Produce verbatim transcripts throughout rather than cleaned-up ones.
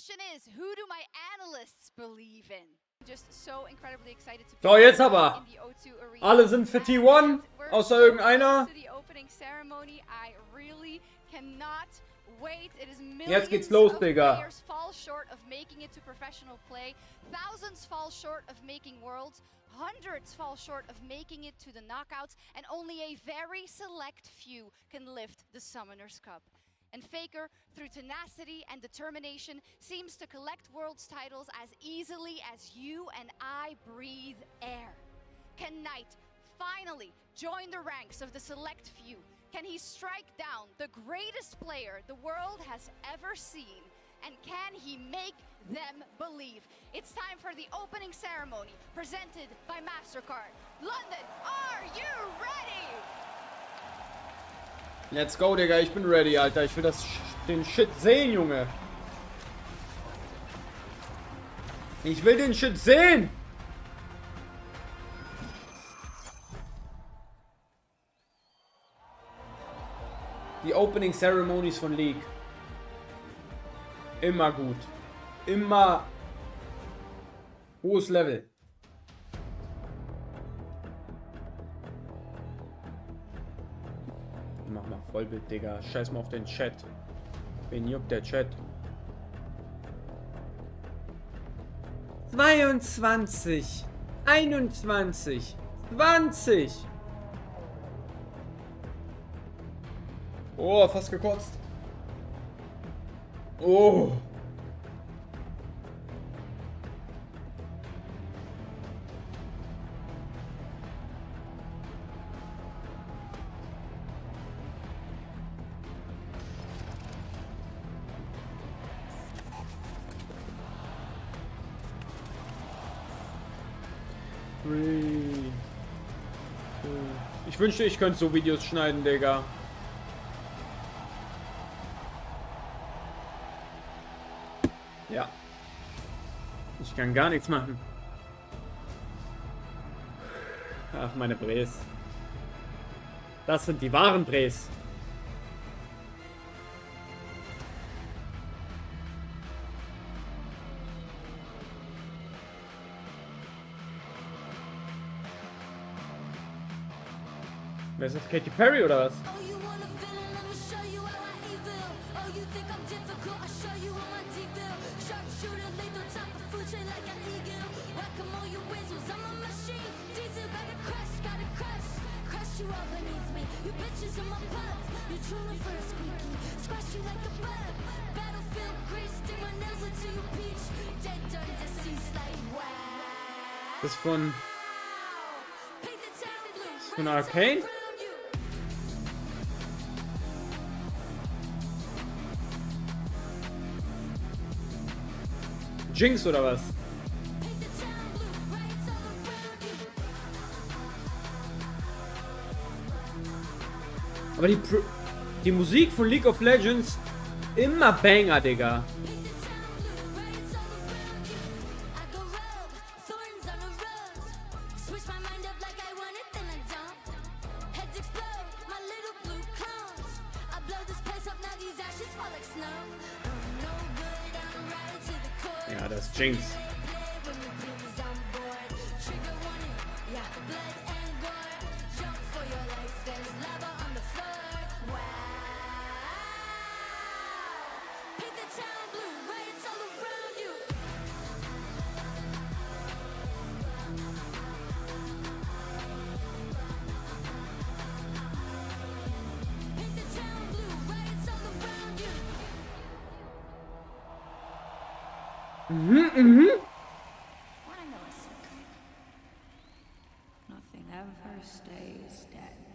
question is, who do my analysts believe in? Just so incredibly excited to So, jetzt aber. Alle sind für T eins, außer irgendeiner. Jetzt geht's los, Digga. Fall short of making it to professional play. Thousands fall short of making worlds. Hundreds fall short of making it to the knockouts. And only a very select few can lift the Summoners Cup. And Faker, through tenacity and determination, seems to collect Worlds titles as easily as you and I breathe air. Can Knight finally join the ranks of the select few? Can he strike down the greatest player the world has ever seen? And can he make them believe? It's time for the opening ceremony, presented by MasterCard. London, are you ready? Let's go, Digga. Ich bin ready, Alter. Ich will das, den Shit sehen, Junge. Ich will den Shit sehen. Die Opening Ceremonies von League. Immer gut. Immer hohes Level. Mach mal Vollbild, Digga. Scheiß mal auf den Chat. Wen juckt der Chat? zweiundzwanzig. einundzwanzig. zwanzig. Oh, fast gekotzt. Oh. Ich wünschte, ich könnte so Videos schneiden, Digga. Ja. Ich kann gar nichts machen. Ach, meine Bres. Das sind die wahren Bres. Wer ist das? Katy Perry oder was? Das ist von... Das ist von Arcane? Jinx oder was? Aber die, Pro die Musik von League of Legends immer Banger, Digga. Ja, das ist Jinx. Mhm, mhm. Nothing ever stays dead.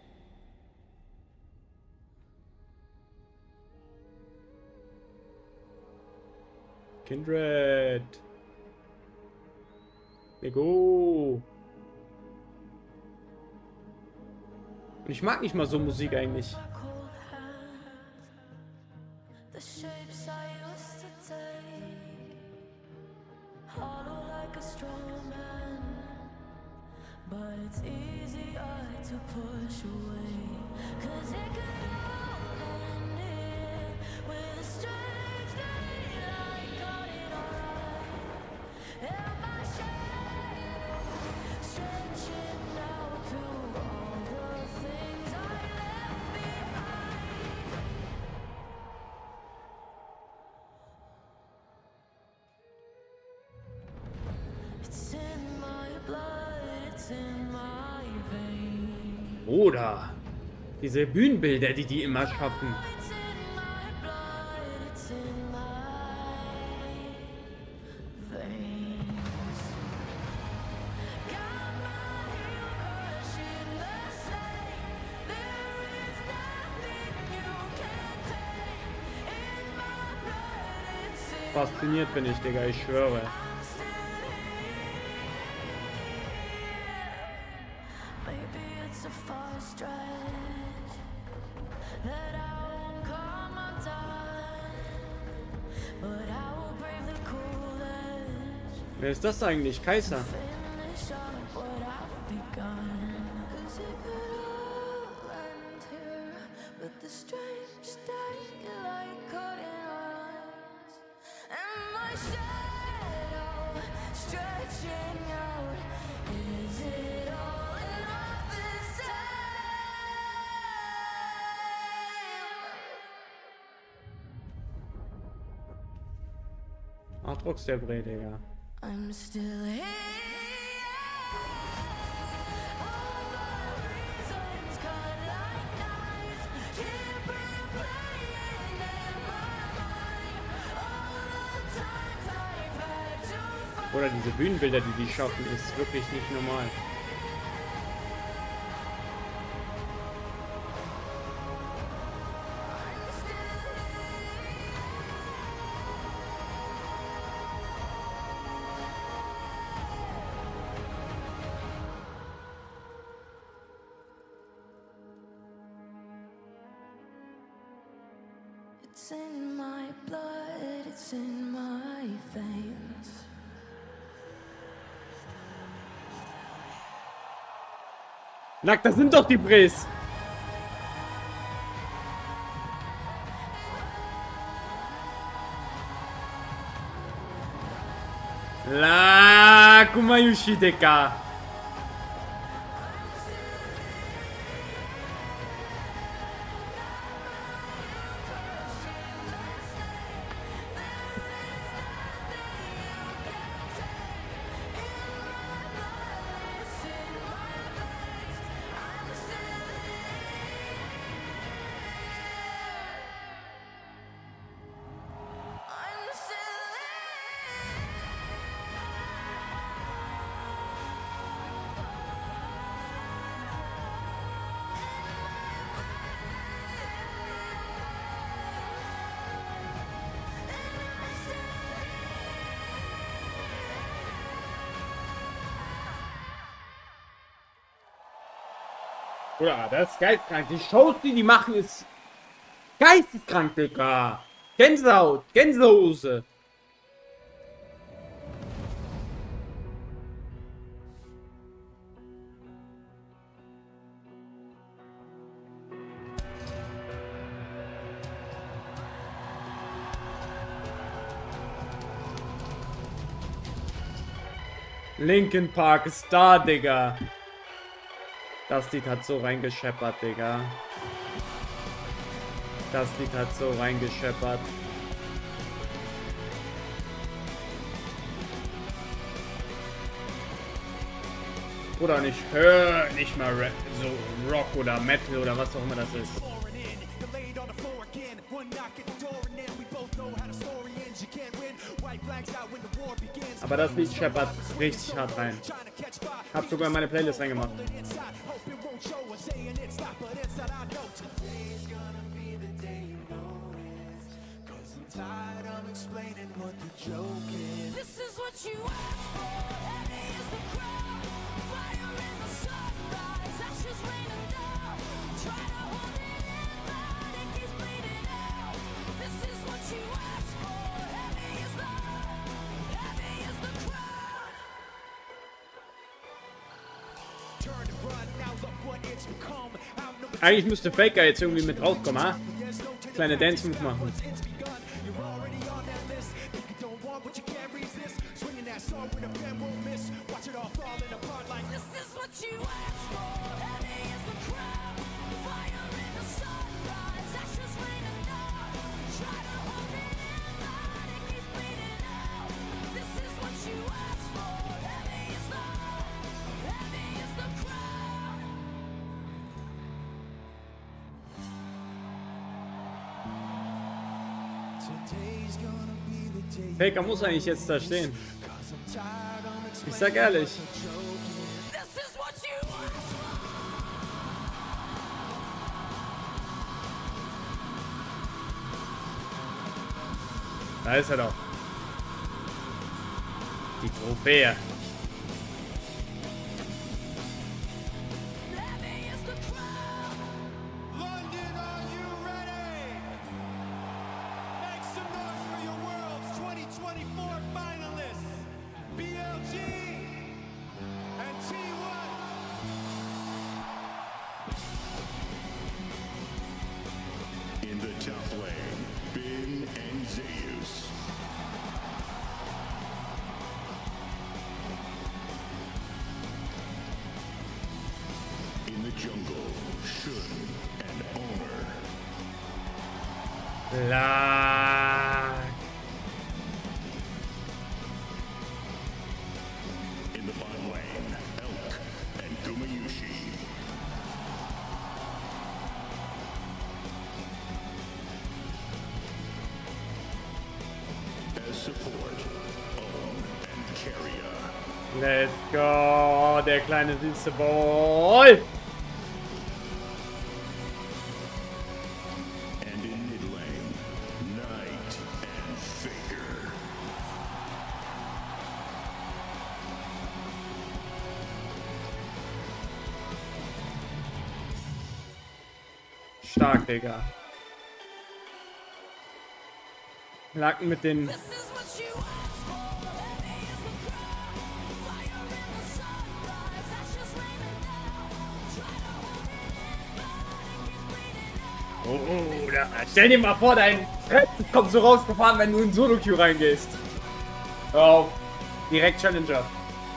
Kindred. Lego. Ich mag nicht mal so Musik eigentlich. Oder diese Bühnenbilder, die die immer schaffen. Fasziniert bin ich, Digga, ich schwöre. Wer ist das eigentlich? Kaiser? Aatrox der Bre, Digga. I'm still here. All my reasons cut like knives. Keep replaying in my mind. All the times I've had to fight. Oder diese Bühnenbilder, die die schaffen, ist wirklich nicht normal. It's in my blood, it's in my veins. Nack, das sind doch die Bres. La Kumayushi, Digga. Oder das ist geisteskrank. Die Shows, die die machen, ist geisteskrank, Digga. Gänsehaut, Gänsehose. Linkin Park ist da, Digga. Das Lied hat so reingescheppert, Digga. Das Lied hat so reingescheppert. Oder nicht, hör nicht mal Rap, so Rock oder Metal oder was auch immer das ist. Aber das Lied scheppert richtig hart rein. Hab sogar meine Playlist reingemacht. Eigentlich müsste Faker jetzt irgendwie mit rauskommen, ha? Kleine Dance-Move machen. Faker muss eigentlich jetzt da stehen. Ich sag ehrlich. Da ist er doch. Die Trophäe. In the top lane, Bin and Zeus. In the jungle, Shun and Owner. La. In the bottom lane, Elk and Gumayushi. As support, Own and Carrier. Let's go, der kleine süße Boy. And in mid lane, Knight and Faker. Stark, Digga. Lacken mit den... Oh, oh, da, stell dir mal vor, dein Fred kommt so rausgefahren, wenn du in Solo-Queue reingehst. Hör auf. Direkt Challenger.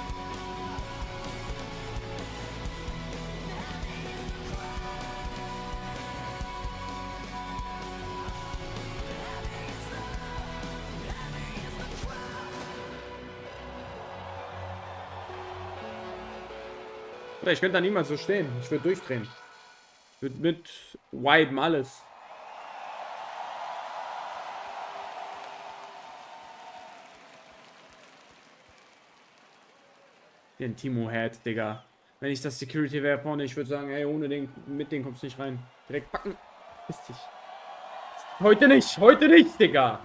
Ich könnte da niemals so stehen. Ich würde durchdrehen. Ich würde mit wipen alles. Den Timo-Head, Digga. Wenn ich das Security wäre vorne, ich würde sagen, ey, ohne den, mit denen kommst du nicht rein. Direkt packen. Piss dich. Heute nicht, heute nicht, Digga.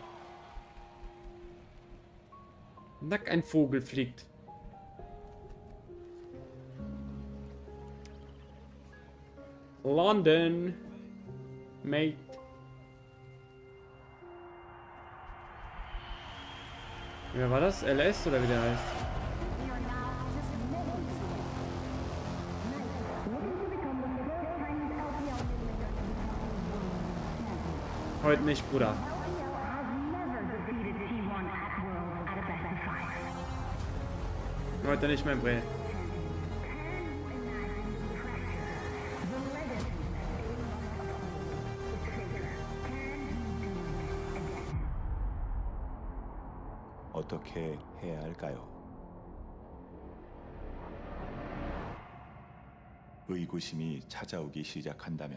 Nack, ein Vogel fliegt. London, mate. Wer war das? L S oder wie der heißt? Heute nicht, Bruder. Heute nicht, mein Bre. 어떻게 해야 할까요? 의구심이 찾아오기 시작한다면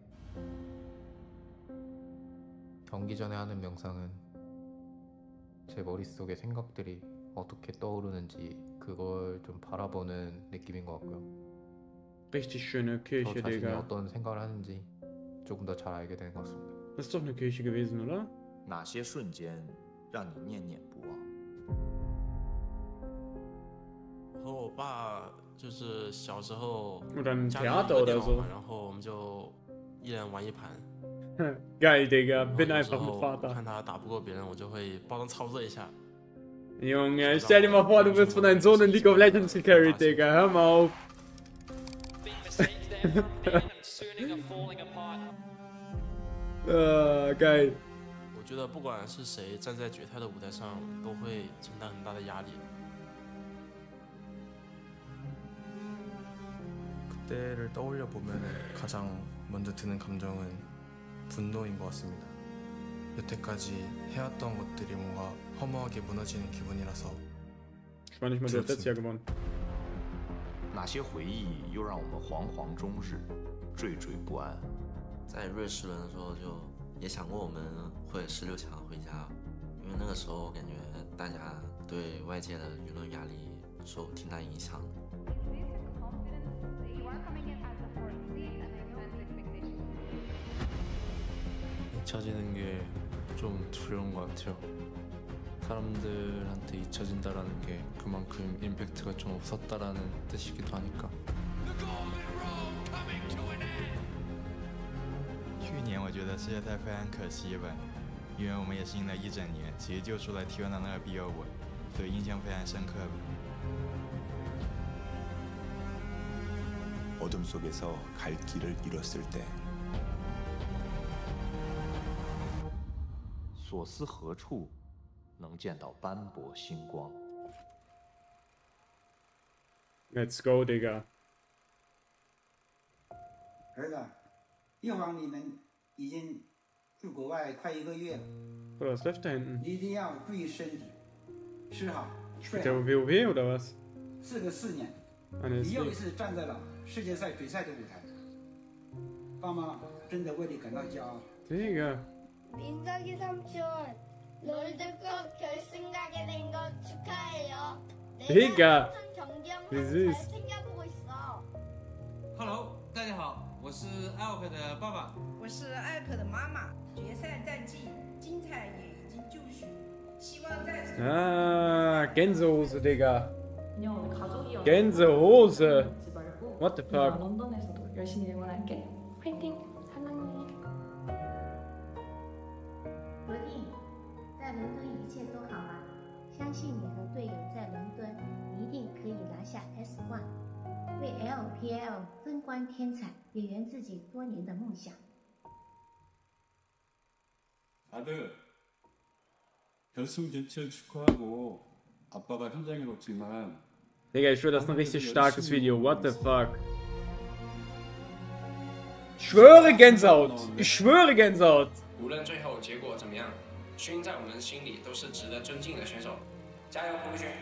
경기 전에 하는 명상은 제 머릿속에 생각들이 어떻게 떠오르는지 그걸 좀 바라보는 느낌인 것 같고요. Richtig schöne 저 Kirche, 자신이 Digga. 어떤 생각을 하는지 조금 더 잘 알게 되는 것 같습니다. Das ist doch eine Kirche gewesen, oder? 哪些瞬间让你念念不忘？ 和我爸就是小时候 Oder ein 家里有 Theater 个 oder 电脑 so. 嘛，然后我们就一人玩一盘。 Geil, Digga. 然后 Bin 有时 einfach mit 候 Vater. 看他打不过别人，我就会帮他操作一下。 Junge, stell dir mal vor, du wirst von deinem Sohn in League of Legends gecarried, Digga. Hör mal auf. Ah, geil. 我觉得不管是谁站在决赛的舞台上，都会承担很大的压力。 그때를 떠올려 보면 가장 먼저 드는 감정은 분노인 것 같습니다. 여태까지 해왔던 것들이 뭔가 허무하게 무너지는 기분이라서. Ich meine, ich meine, du hast letztes Jahr gewonnen. 哪些回忆又让我们惶惶终日，惴惴不安？ 在瑞士轮的时候就也想过我们会十六强回家，因为那个时候感觉大家对外界的舆论压力受挺大影响的。 잊혀지는 게 좀 두려운 것 같아요. 사람들한테 잊혀진다라는 게 그만큼 임팩트가 좀 없었다라는 뜻이기도 하니까. 去年我觉得世界赛非常可惜吧，因为我们也是赢了一整年，其实就输了 T one 的那个 B O 五，所以印象非常深刻吧。 어둠 속에서 갈 길을 잃었을 때 所思何处能见到斑驳星光？ Let's go, Digga. 儿子，一会儿你们已经去国外快一个月了， Oder was läuft da hinten? 你一定要注意身体，吃好睡 Der 好。 WoW oder was? 事隔四年， Eine 你又一 Sleep. 次站在了世界赛决赛的舞台，爸妈真的为你感到骄傲。 Digga. 민석이 삼촌, 롤드컵 결승 가게 된 거 축하해요. Digga. 내가 경기 Wie 영상 süß. 잘 챙겨보고 있어. Hello， 大家好，我是艾尔克的爸爸， 我是艾尔克的妈妈。决赛战绩精彩也已经就绪，希望在 Ah, Gänsehose, Digga. Gänsehose. What the fuck? 런던에서도 열심히 응원할게. 화이팅! 사랑해. 罗弟，在伦敦一切都好吗？相信你和队友在伦敦一定可以拿下 S 一，为 L P L 增光添彩，也圆自己多年的梦想。 아들, 결승 진출 축하하고 아빠가 현장에 없지만 Digga, ich schwöre, das ist ein richtig starkes Video. What the fuck? Ich schwöre Gänsehaut. Ich schwöre Gänsehaut. 无论最后结果怎么样，勋在我们心里都是值得尊敬的选手。加油，胡勋！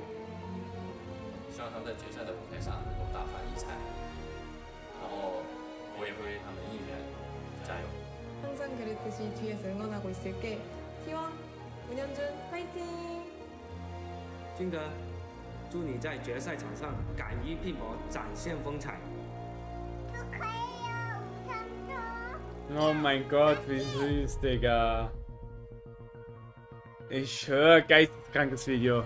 希望他们在决赛的舞台上能够大放异彩，然后我也会为他们应援，加油！ 항상 그랬듯이 뒤에서 응원하고 있을게. T one 문현준 화이팅! 金德，祝你在决赛场上敢于拼搏，展现风采。 Oh mein Gott, wie süß, Digga. Ich höre, geisteskrankes Video.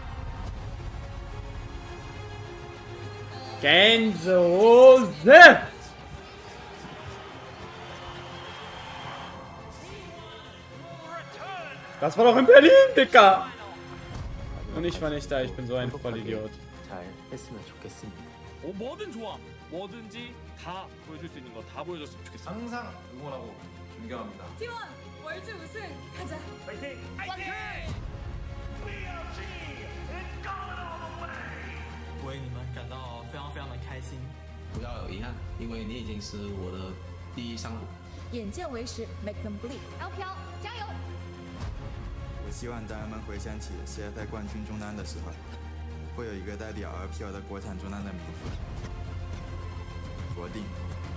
Gänsehose! Das war doch in Berlin, Digga! Und ich war nicht da, ich bin so ein Vollidiot. 잘 했으면 좋겠습니다. 어, 뭐든 좋아. 뭐든지 다 보여줄 수 있는 거 다 보여줬으면 좋겠어. 항상 응원하고 존경합니다. T one 월드 우승 가자. 파이팅! 파이팅! 为你们感到非常非常的开心。 不要有遗憾，因为你已经是我的第一商股。 眼见为实 ，Make them bleed。 L P L 加油！ 我希望当人们回想起世界赛冠军中单的时候，会有一个代表 L P L 的国产中单的名字——罗定。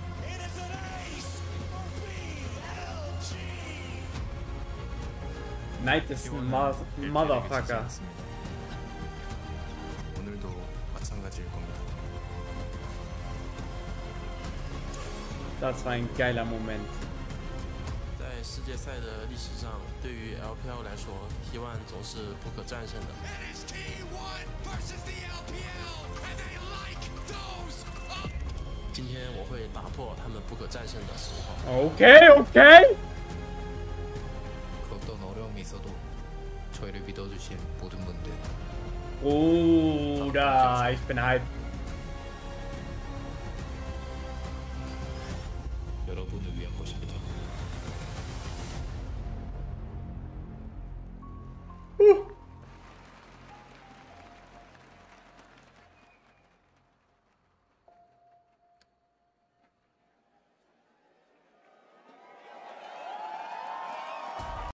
Night is motherfucker. 오늘도 마찬가지일 겁니다. Das war ein geiler Moment. 在世界赛的历史上，对于 L P L 来说 ，T one 总是不可战胜的。今天我会打破他们不可战胜的时候。 Okay, okay. 그 어떤 어려움이 있어도 저희를 믿어주신 모든 분들. Bruder, ich bin hyped.